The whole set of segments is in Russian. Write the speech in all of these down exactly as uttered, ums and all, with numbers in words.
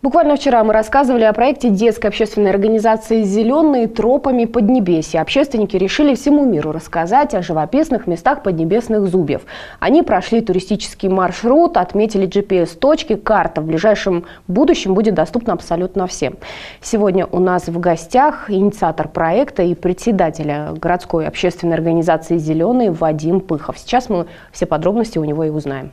Буквально вчера мы рассказывали о проекте детской общественной организации «Зеленые тропами Поднебесья». Общественники решили всему миру рассказать о живописных местах поднебесных зубьев. Они прошли туристический маршрут, отметили джи пи эс-точки, карта в ближайшем будущем будет доступна абсолютно всем. Сегодня у нас в гостях инициатор проекта и председателя городской общественной организации «Зеленые» Вадим Пыхов. Сейчас мы все подробности у него и узнаем.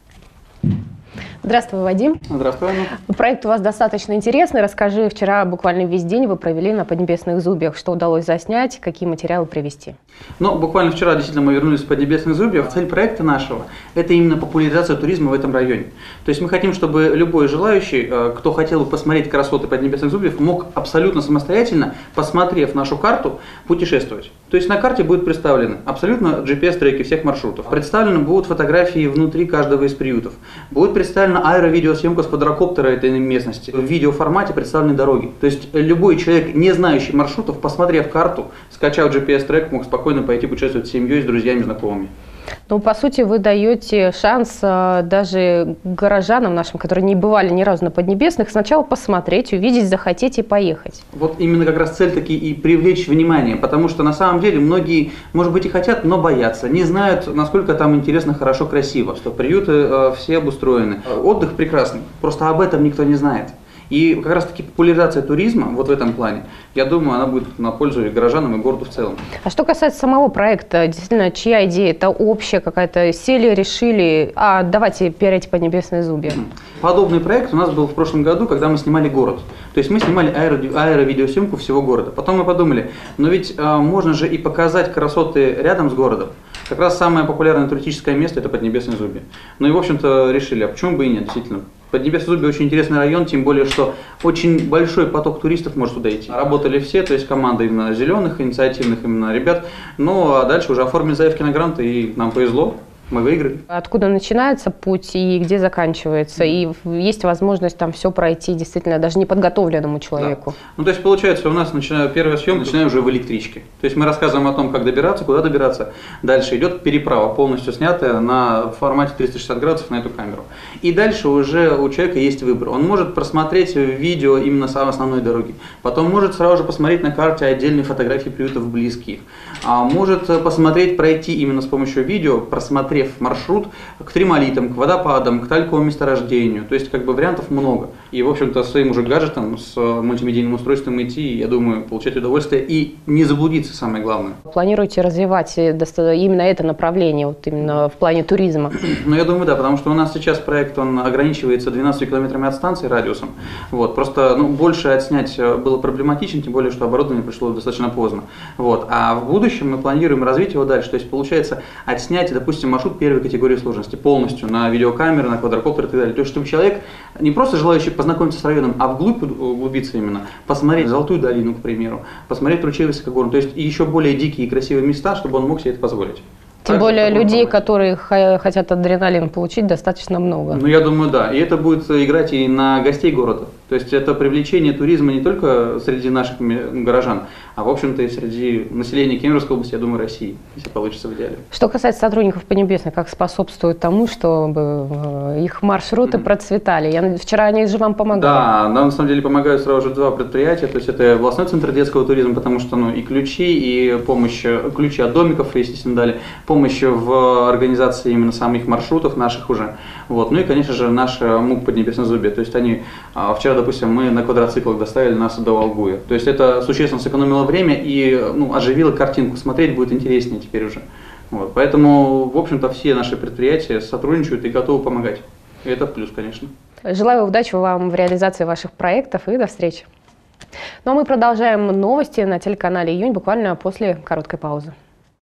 Здравствуй, Вадим. Здравствуй, Анна. Проект у вас достаточно интересный. Расскажи, вчера буквально весь день вы провели на Поднебесных зубьях. Что удалось заснять, какие материалы привезти? Ну, буквально вчера действительно мы вернулись с Поднебесных зубьев. Цель проекта нашего – это именно популяризация туризма в этом районе. То есть мы хотим, чтобы любой желающий, кто хотел бы посмотреть красоты Поднебесных зубьев, мог абсолютно самостоятельно, посмотрев нашу карту, путешествовать. То есть на карте будут представлены абсолютно джи пи эс-треки всех маршрутов. Представлены будут фотографии внутри каждого из приютов. Будет представлена аэро-видеосъемка с квадрокоптера этой местности. В видеоформате представлены дороги. То есть любой человек, не знающий маршрутов, посмотрев карту, скачав джи пи эс-трек, мог спокойно пойти путешествовать с семьей, с друзьями, знакомыми. Ну, по сути, вы даете шанс а, даже горожанам нашим, которые не бывали ни разу на Поднебесных, сначала посмотреть, увидеть, захотеть и поехать. Вот именно как раз цель таки и привлечь внимание, потому что на самом деле многие, может быть, и хотят, но боятся, не знают, насколько там интересно, хорошо, красиво, что приюты э, все обустроены. Отдых прекрасный, просто об этом никто не знает. И как раз таки популяризация туризма вот в этом плане, я думаю, она будет на пользу и горожанам, и городу в целом. А что касается самого проекта, действительно, чья идея? Это общая какая-то? Сели, решили, а давайте перейти Поднебесные зубья. Подобный проект у нас был в прошлом году, когда мы снимали город. То есть мы снимали аэро, аэро-видеосъемку всего города. Потом мы подумали, но ведь а, можно же и показать красоты рядом с городом. Как раз самое популярное туристическое место – это Поднебесные зубья. Ну и, в общем-то, решили, а почему бы и нет, действительно. Поднебесные зубья очень интересный район, тем более, что очень большой поток туристов может туда идти. Работали все, то есть команда именно зеленых, инициативных именно ребят. Ну а дальше уже оформили заявки на гранты, и нам повезло. Мы выиграли. Откуда начинается путь и где заканчивается? И есть возможность там все пройти действительно даже неподготовленному человеку. Да. Ну, то есть, получается, у нас начинаю, первая съемка начинаю уже в электричке. То есть мы рассказываем о том, как добираться, куда добираться. Дальше идет переправа, полностью снятая на формате триста шестьдесят градусов на эту камеру. И дальше уже у человека есть выбор. Он может просмотреть видео именно с основной дороги. Потом может сразу же посмотреть на карте отдельные фотографии приютов близких. А может посмотреть, пройти именно с помощью видео, просмотреть маршрут к тримолитам, к водопадам, к тальковому месторождению. То есть как бы вариантов много. И в общем-то своим уже гаджетом, с мультимедийным устройством идти, я думаю, получать удовольствие и не заблудиться, самое главное. Планируете развивать именно это направление, вот именно в плане туризма? Ну я думаю, да, потому что у нас сейчас проект, он ограничивается двенадцатью километрами от станции радиусом. Вот, просто ну, больше отснять было проблематично, тем более, что оборудование пришло достаточно поздно. Вот. А в будущем мы планируем развить его дальше. То есть получается отснять, допустим, маршрут первой категории сложности полностью на видеокамеры, на квадрокоптер и так далее. То есть, чтобы человек, не просто желающий познакомиться с районом, а вглубь углубиться именно, посмотреть Золотую долину, к примеру, посмотреть ручей Высокогорный, то есть и еще более дикие и красивые места, чтобы он мог себе это позволить. Тем так более людей, помогать. Которые хотят адреналин получить, достаточно много. Ну, я думаю, да. И это будет играть и на гостей города. То есть это привлечение туризма не только среди наших горожан, а в общем-то и среди населения Кемеровской области, я думаю, России, если получится в идеале. Что касается сотрудников Поднебесных, как способствует тому, чтобы их маршруты mm-hmm. процветали? Я, вчера они же вам помогали. Да, нам на самом деле помогают сразу же два предприятия. То есть это областной центр детского туризма, потому что ну, и ключи, и помощь, ключи от домиков, естественно, дали, помощь в организации именно самих маршрутов наших уже. Вот. Ну и, конечно же, наш МУП Поднебесные зубья. То есть они вчера, допустим, мы на квадроциклах доставили нас до Волгуя. То есть это существенно сэкономило время и ну, оживило картинку. Смотреть будет интереснее теперь уже. Вот. Поэтому, в общем-то, все наши предприятия сотрудничают и готовы помогать. И это плюс, конечно. Желаю удачи вам в реализации ваших проектов и до встречи. Ну а мы продолжаем новости на телеканале «Июнь» буквально после короткой паузы.